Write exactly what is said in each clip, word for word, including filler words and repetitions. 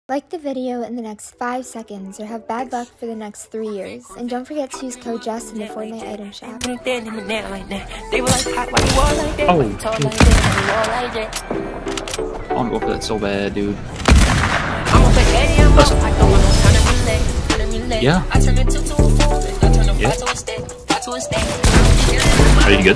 Like the video in the next five seconds or have bad luck for the next three years. And don't forget to use code JUST in the Fortnite item shop. Oh, I'm going for that so bad, dude. Yeah. Yeah. Are you good?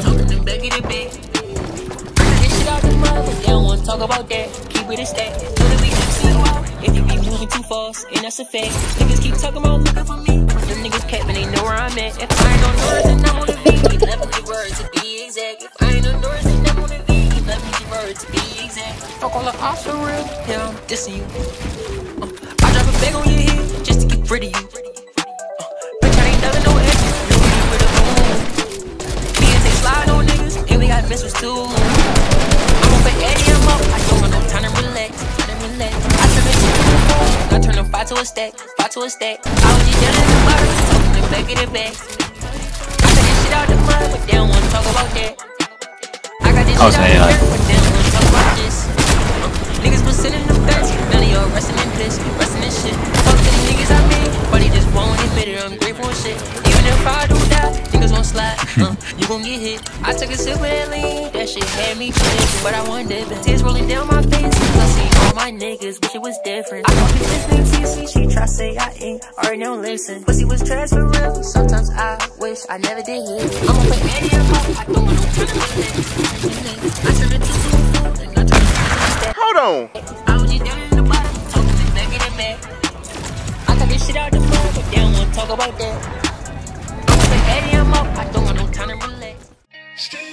If you be moving too fast, and that's a fact. Niggas keep talking about looking for me. Them niggas cap and they know where I'm at. If I ain't on Norris, then I'm on the V. eleven words to be exact. If I ain't on Norris, then I'm on the V. eleven words to be exact. Fuck all the ops for real. Yeah, I'm dissing you. Uh, I drop a bag on your head just to get rid of you. Uh, bitch, I ain't done no extra. No need for the boom. Me and they slide on niggas, and we got missiles too. I'm up for Eddie, I'm up. I don't want no time to relax. I turn a five to a stack, five to a stack. I was just yelling the bar, talking the back of the bag. I got this shit out the mud, but they don't wanna talk about that. I got this shit out the dirt, but they don't wanna talk about this. Uh, niggas been sitting in the fence, none of y'all resting in piss, resting in shit. Fuck the niggas I made, but they just won't admit it. I'm grateful and shit. Even if I do die, niggas won't slide. Uh, you gon' get hit. I took a sip of that lean, that shit had me tripping, but I wanted it. Tears rolling down my face, I see all my niggas, wish it was different. I call this nigga T C, she try say I ain't, already don't listen. Pussy was trash for real, sometimes I wish I never did hit. I'm up for Eddie, I'm up, I don't want no time to relax. I turn it to two food, and I turn it to step. Hold on. I was just down in the bottom, talking the back of the back. I got this shit out the mud, but they don't wanna talk about that. I'm up for Eddie, I'm up, I don't want no time to relax.